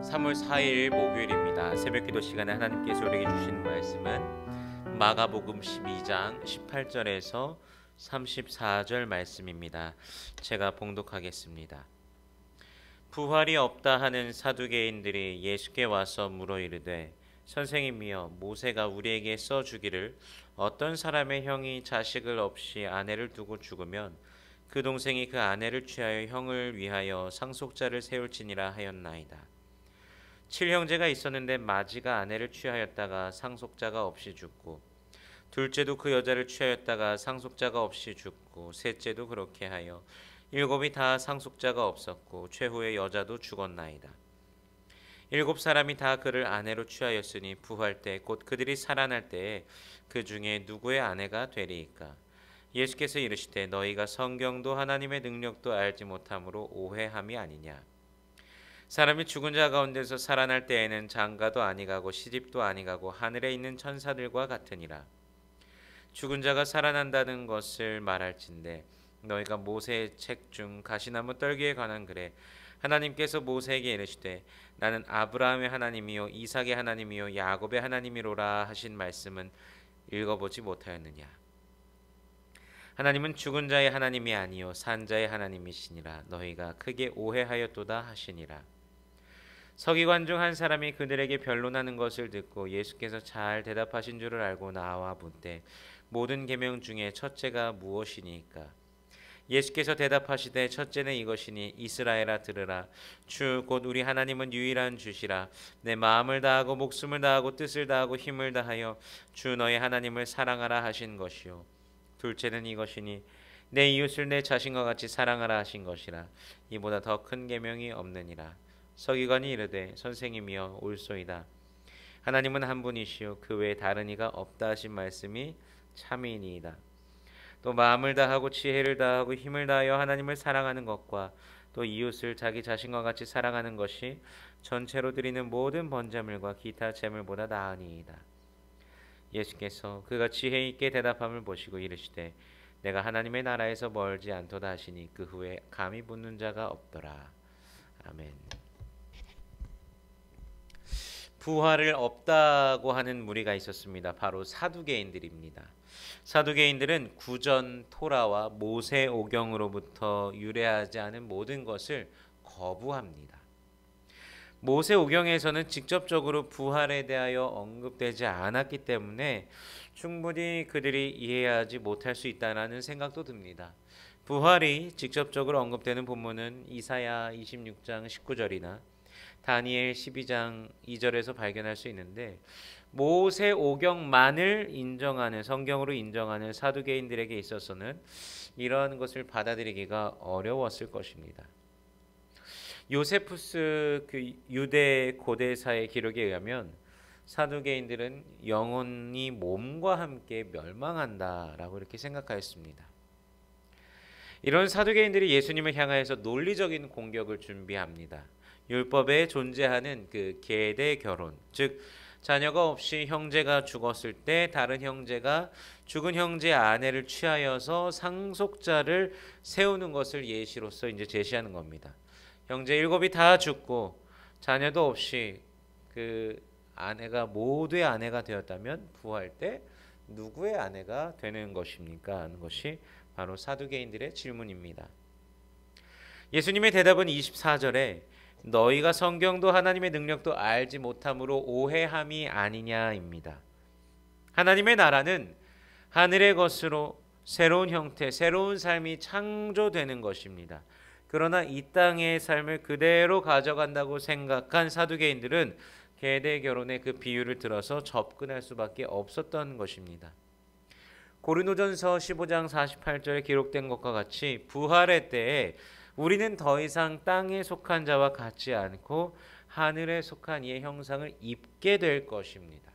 3월 4일 목요일입니다. 새벽기도 시간에 하나님께서 우리에게 주시는 말씀은 마가복음 12장 18절에서 34절 말씀입니다. 제가 봉독하겠습니다. 부활이 없다 하는 사두개인들이 예수께 와서 물어 이르되 선생님이여, 모세가 우리에게 써주기를 어떤 사람의 형이 자식을 없이 아내를 두고 죽으면 그 동생이 그 아내를 취하여 형을 위하여 상속자를 세울지니라 하였나이다. 7형제가 있었는데 마지가 아내를 취하였다가 상속자가 없이 죽고, 둘째도 그 여자를 취하였다가 상속자가 없이 죽고, 셋째도 그렇게 하여 7이 다 상속자가 없었고 최후의 여자도 죽었나이다. 7사람이 다 그를 아내로 취하였으니 부활 때 곧 그들이 살아날 때에 그 중에 누구의 아내가 되리이까? 예수께서 이르시되 너희가 성경도 하나님의 능력도 알지 못함으로 오해함이 아니냐. 사람이 죽은 자 가운데서 살아날 때에는 장가도 아니가고 시집도 아니가고 하늘에 있는 천사들과 같으니라. 죽은 자가 살아난다는 것을 말할진대 너희가 모세의 책 중 가시나무 떨기에 관한 글에 하나님께서 모세에게 이르시되 나는 아브라함의 하나님이요 이삭의 하나님이요 야곱의 하나님이로라 하신 말씀은 읽어보지 못하였느냐. 하나님은 죽은 자의 하나님이 아니요 산 자의 하나님이시니라. 너희가 크게 오해하였도다 하시니라. 서기관 중 한 사람이 그들에게 변론하는 것을 듣고 예수께서 잘 대답하신 줄을 알고 나와 묻되 모든 계명 중에 첫째가 무엇이니까? 예수께서 대답하시되 첫째는 이것이니 이스라엘아 들으라. 주 곧 우리 하나님은 유일한 주시라. 내 마음을 다하고 목숨을 다하고 뜻을 다하고 힘을 다하여 주 너의 하나님을 사랑하라 하신 것이요. 둘째는 이것이니 내 이웃을 내 자신과 같이 사랑하라 하신 것이라. 이보다 더 큰 계명이 없느니라. 서기관이 이르되 선생님이여 옳소이다. 하나님은 한 분이시요 그 외에 다른 이가 없다 하신 말씀이 참이니이다. 또 마음을 다하고 지혜를 다하고 힘을 다하여 하나님을 사랑하는 것과 또 이웃을 자기 자신과 같이 사랑하는 것이 전체로 드리는 모든 번제물과 기타 제물보다 나으니이다. 예수께서 그가 지혜 있게 대답함을 보시고 이르시되 내가 하나님의 나라에서 멀지 않도다 하시니 그 후에 감히 묻는 자가 없더라. 아멘. 부활을 없다고 하는 무리가 있었습니다. 바로 사두개인들입니다. 사두개인들은 구전 토라와 모세오경으로부터 유래하지 않은 모든 것을 거부합니다. 모세오경에서는 직접적으로 부활에 대하여 언급되지 않았기 때문에 충분히 그들이 이해하지 못할 수 있다는 생각도 듭니다. 부활이 직접적으로 언급되는 본문은 이사야 26장 19절이나 다니엘 12장 2절에서 발견할 수 있는데 모세오경만을 인정하는 성경으로 인정하는 사두개인들에게 있어서는 이러한 것을 받아들이기가 어려웠을 것입니다. 요세푸스 그 유대 고대사의 기록에 의하면 사두개인들은 영원히 몸과 함께 멸망한다라고 이렇게 생각하였습니다. 이런 사두개인들이 예수님을 향하여서 논리적인 공격을 준비합니다. 율법에 존재하는 그 계대 결혼, 즉 자녀가 없이 형제가 죽었을 때 다른 형제가 죽은 형제의 아내를 취하여서 상속자를 세우는 것을 예시로서 이제 제시하는 겁니다. 형제 7이 다 죽고 자녀도 없이 그 아내가 모두의 아내가 되었다면 부활 때 누구의 아내가 되는 것입니까? 하는 것이 바로 사두개인들의 질문입니다. 예수님의 대답은 24절에 너희가 성경도 하나님의 능력도 알지 못함으로 오해함이 아니냐입니다. 하나님의 나라는 하늘의 것으로 새로운 형태, 새로운 삶이 창조되는 것입니다. 그러나 이 땅의 삶을 그대로 가져간다고 생각한 사두개인들은 계대 결혼의 그 비유를 들어서 접근할 수밖에 없었던 것입니다. 고린도전서 15장 48절에 기록된 것과 같이 부활의 때에 우리는 더 이상 땅에 속한 자와 같지 않고 하늘에 속한 이의 형상을 입게 될 것입니다.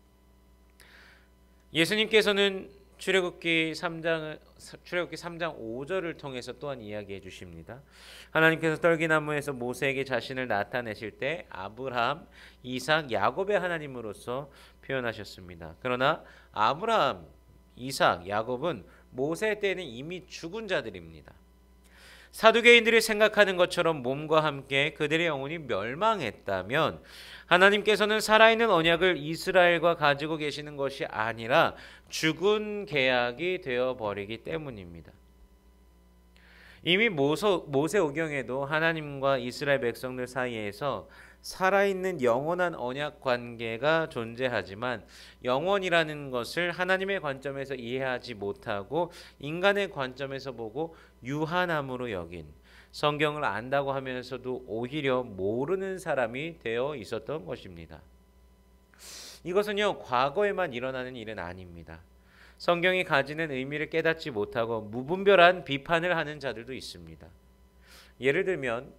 예수님께서는 출애굽기 3장 5절을 통해서 또한 이야기해 주십니다. 하나님께서 떨기나무에서 모세에게 자신을 나타내실 때 아브라함, 이삭, 야곱의 하나님으로서 표현하셨습니다. 그러나 아브라함, 이삭, 야곱은 모세 때는 이미 죽은 자들입니다. 사두개인들이 생각하는 것처럼 몸과 함께 그들의 영혼이 멸망했다면 하나님께서는 살아있는 언약을 이스라엘과 가지고 계시는 것이 아니라 죽은 계약이 되어버리기 때문입니다. 이미 모세오경에도 하나님과 이스라엘 백성들 사이에서 살아있는 영원한 언약 관계가 존재하지만 영원이라는 것을 하나님의 관점에서 이해하지 못하고 인간의 관점에서 보고 유한함으로 여긴, 성경을 안다고 하면서도 오히려 모르는 사람이 되어 있었던 것입니다. 이것은요, 과거에만 일어나는 일은 아닙니다. 성경이 가지는 의미를 깨닫지 못하고 무분별한 비판을 하는 자들도 있습니다. 예를 들면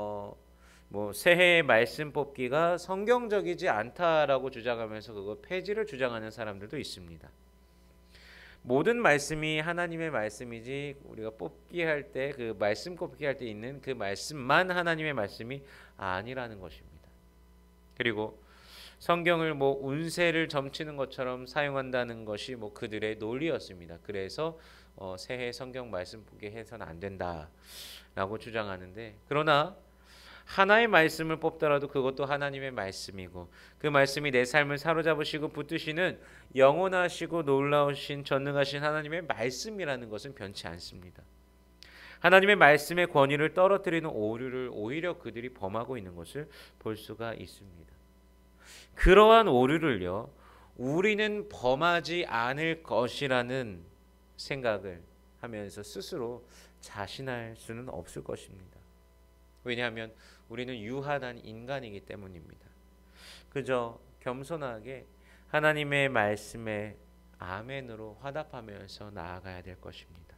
새해의 말씀 뽑기가 성경적이지 않다라고 주장하면서 그거 폐지를 주장하는 사람들도 있습니다. 모든 말씀이 하나님의 말씀이지 우리가 뽑기 할 때 그 말씀 뽑기 할 때 있는 그 말씀만 하나님의 말씀이 아니라는 것입니다. 그리고 성경을 운세를 점치는 것처럼 사용한다는 것이 그들의 논리였습니다. 그래서 새해 성경 말씀 보게 해서는 안 된다라고 주장하는데, 그러나 하나의 말씀을 뽑더라도 그것도 하나님의 말씀이고 그 말씀이 내 삶을 사로잡으시고 붙드시는 영원하시고 놀라우신 전능하신 하나님의 말씀이라는 것은 변치 않습니다. 하나님의 말씀의 권위를 떨어뜨리는 오류를 오히려 그들이 범하고 있는 것을 볼 수가 있습니다. 그러한 오류를요, 우리는 범하지 않을 것이라는 생각을 하면서 스스로 자신할 수는 없을 것입니다. 왜냐하면 우리는 유한한 인간이기 때문입니다. 그저 겸손하게 하나님의 말씀에 아멘으로 화답하면서 나아가야 될 것입니다.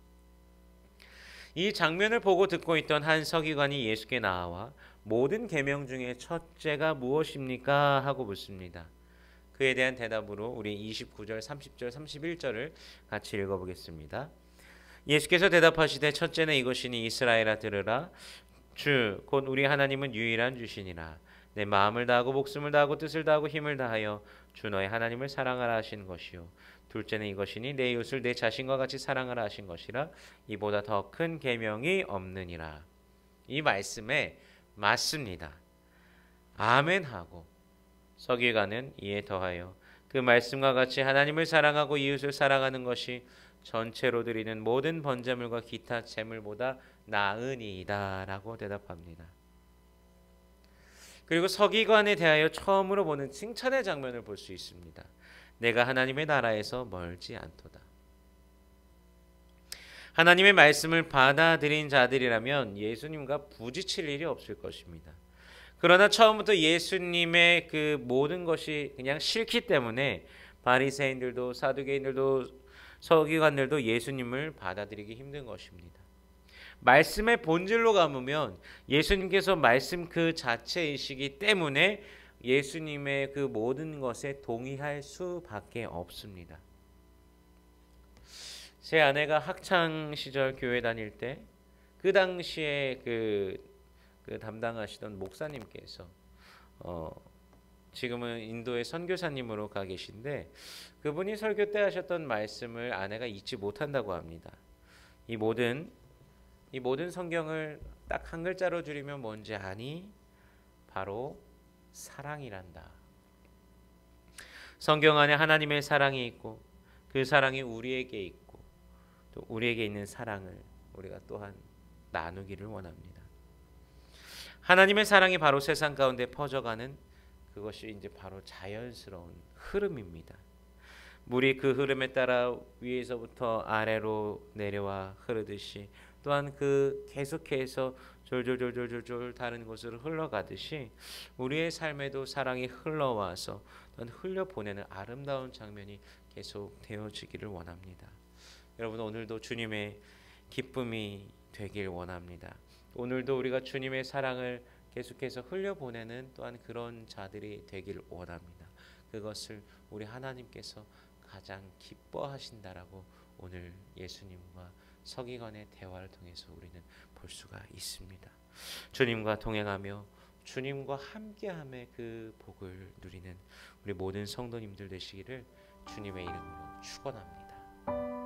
이 장면을 보고 듣고 있던 한 서기관이 예수께 나와 모든 계명 중에 첫째가 무엇입니까? 하고 묻습니다. 그에 대한 대답으로 우리 29절, 30절, 31절을 같이 읽어보겠습니다. 예수께서 대답하시되 첫째는 이것이니 이스라엘아 들으라. 주 곧 우리 하나님은 유일한 주시니라. 내 마음을 다하고 목숨을 다하고 뜻을 다하고 힘을 다하여 주 너의 하나님을 사랑하라 하신 것이요. 둘째는 이것이니 내 이웃을 내 자신과 같이 사랑하라 하신 것이라. 이보다 더 큰 계명이 없느니라. 이 말씀에 맞습니다. 아멘하고 서기관은 이에 더하여 그 말씀과 같이 하나님을 사랑하고 이웃을 사랑하는 것이 전체로 드리는 모든 번제물과 기타 제물보다 나으니이다 라고 대답합니다. 그리고 서기관에 대하여 처음으로 보는 칭찬의 장면을 볼 수 있습니다. 내가 하나님의 나라에서 멀지 않도다. 하나님의 말씀을 받아들인 자들이라면 예수님과 부딪힐 일이 없을 것입니다. 그러나 처음부터 예수님의 그 모든 것이 그냥 싫기 때문에 바리새인들도 사두개인들도 서기관들도 예수님을 받아들이기 힘든 것입니다. 말씀의 본질로 가보면 예수님께서 말씀 그 자체이시기 때문에 예수님의 그 모든 것에 동의할 수밖에 없습니다. 제 아내가 학창 시절 교회 다닐 때 그 당시에 그 담당하시던 목사님께서 지금은 인도의 선교사님으로 가 계신데 그분이 설교 때 하셨던 말씀을 아내가 잊지 못한다고 합니다. 이 모든 성경을 딱 한 글자로 줄이면 뭔지 아니? 바로 사랑이란다. 성경 안에 하나님의 사랑이 있고 그 사랑이 우리에게 있고 또 우리에게 있는 사랑을 우리가 또한 나누기를 원합니다. 하나님의 사랑이 바로 세상 가운데 퍼져가는 그것이 이제 바로 자연스러운 흐름입니다. 물이 그 흐름에 따라 위에서부터 아래로 내려와 흐르듯이 또한 그 계속해서 졸졸졸졸졸 다른 곳으로 흘러가듯이 우리의 삶에도 사랑이 흘러와서 또한 흘려보내는 아름다운 장면이 계속 되어지기를 원합니다. 여러분, 오늘도 주님의 기쁨이 되길 원합니다. 오늘도 우리가 주님의 사랑을 계속해서 흘려보내는 또한 그런 자들이 되길 원합니다. 그것을 우리 하나님께서 가장 기뻐하신다라고 오늘 예수님과 서기관의 대화를 통해서 우리는 볼 수가 있습니다. 주님과 동행하며 주님과 함께함의 그 복을 누리는 우리 모든 성도님들 되시기를 주님의 이름으로 축원합니다.